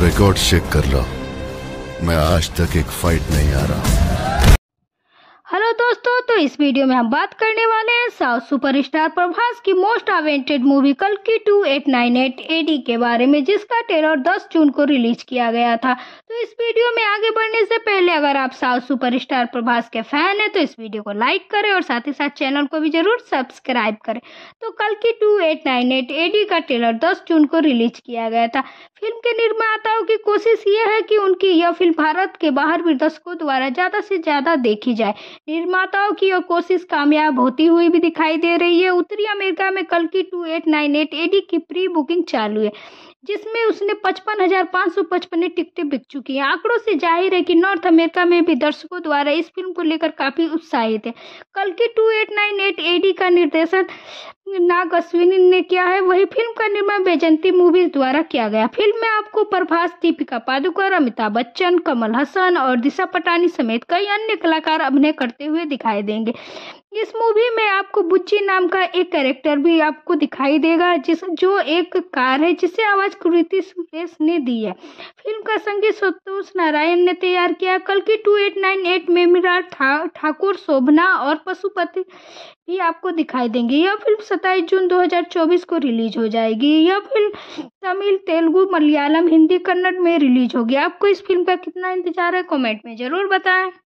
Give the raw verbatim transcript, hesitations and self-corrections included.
Record check कर लो, मैं आज तक एक फाइट नहीं आ रहा। हेलो दोस्तों, तो इस वीडियो में हम बात करने वाले हैं साउथ सुपरस्टार प्रभास की मोस्ट अवेंटेड मूवी कल्कि two eight nine eight AD के बारे में, जिसका ट्रेलर दस जून को रिलीज किया गया था। तो इस वीडियो में आगे बढ़ने से पहले अगर आप साउथ सुपरस्टार प्रभास के फैन हैं तो इस वीडियो को लाइक करें और साथ ही साथ चैनल को भी जरूर सब्सक्राइब करें। तो कल्कि two eight nine eight AD का ट्रेलर दस जून को रिलीज किया गया था। फिल्म के निर्माताओं की कोशिश ये है कि उनकी यह फिल्म भारत के बाहर भी दर्शकों द्वारा ज्यादा से ज्यादा देखी जाए। निर्माताओं की यह कोशिश कामयाब होती हुई भी दिखाई दे रही है। उत्तरी अमेरिका में कल्कि two eight nine eight AD की प्री बुकिंग चालू है, जिसमें उसने पचपन हजार पाँच सौ पचपन टिकटें बिक चुकी हैं। आंकड़ों से जाहिर है कि नॉर्थ अमेरिका में भी दर्शकों द्वारा इस फिल्म को लेकर काफी उत्साहित है। कल्कि two eight nine eight AD का निर्देशन नाग अश्विनी ने किया है, वही फिल्म का निर्माण बैजंती मूवीज द्वारा किया गया। फिल्म में आपको प्रभास, दीपिका पादुकोण, अमिताभ बच्चन, कमल हसन और दिशा पटानी समेत कई अन्य कलाकार अभिनय करते हुए दिखाई देंगे। इस मूवी में आपको बुच्ची नाम का एक कैरेक्टर भी आपको दिखाई देगा, जिस जो एक कार है, जिसे आवाज कृति सुरेश ने दी है। फिल्म का संगीत संतोष नारायण ने तैयार किया। कल्कि टू एट नाइन एट में मीरा ठा, ठाकुर, शोभना और पशुपति भी आपको दिखाई देंगे। यह फिल्म सत्ताईस जून दो हज़ार चौबीस को रिलीज हो जाएगी। यह फिल्म तमिल, तेलुगु, मलयालम, हिंदी, कन्नड़ में रिलीज होगी। आपको इस फिल्म का कितना इंतजार है, कमेंट में जरूर बताएं।